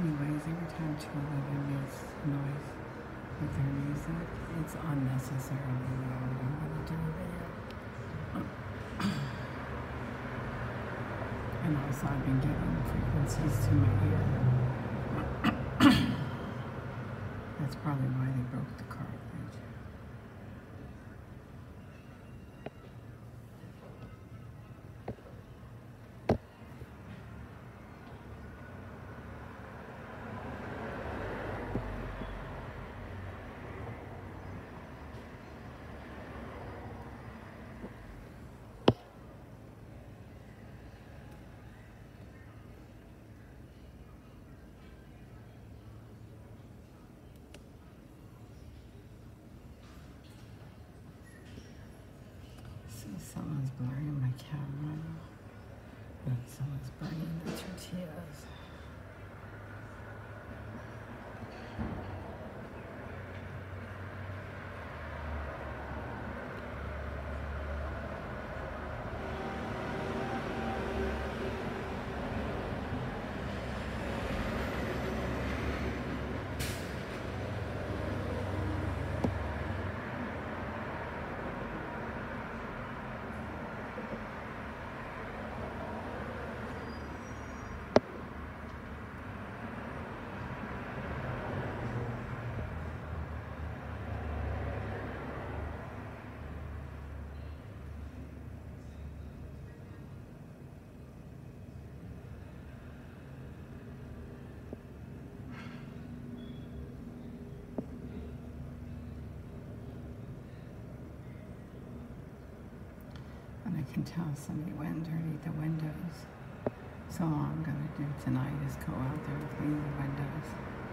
Anyways, every time 211 makes noise with their music, it's unnecessarily loud. I'm going to do a video. And also I've been getting frequencies to my ear. That's probably why they broke the cartilage. Someone's blurring my camera. And someone's burning the tortillas. And I can tell somebody went underneath the windows. So all I'm going to do tonight is go out there and clean the windows.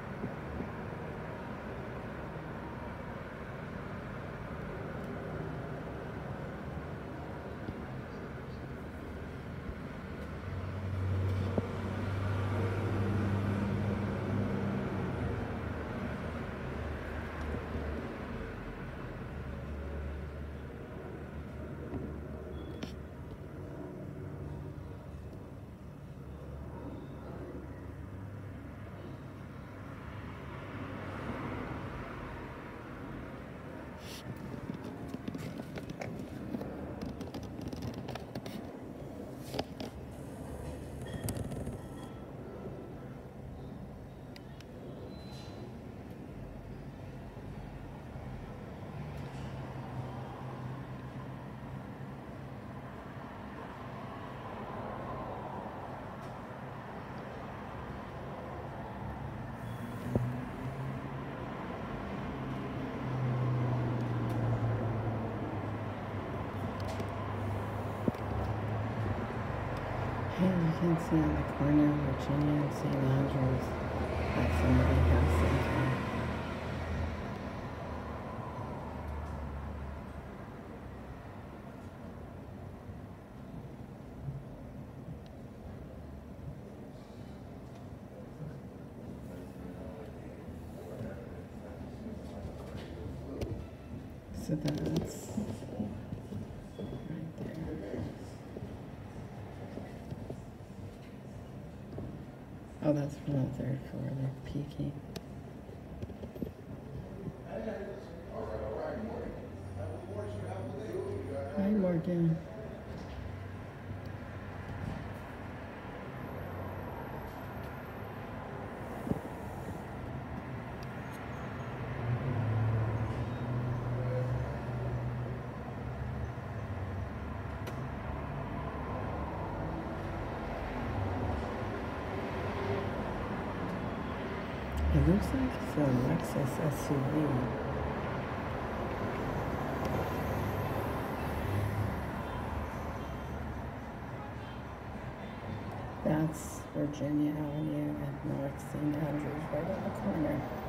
Hey, you can see on the corner of Virginia and St. Andrews that somebody has something. So that's right there. Oh, that's from the third floor. They're peeking. Hi, Morgan. It looks like it's a Lexus SUV. That's Virginia Avenue and North St. Andrews right on the corner.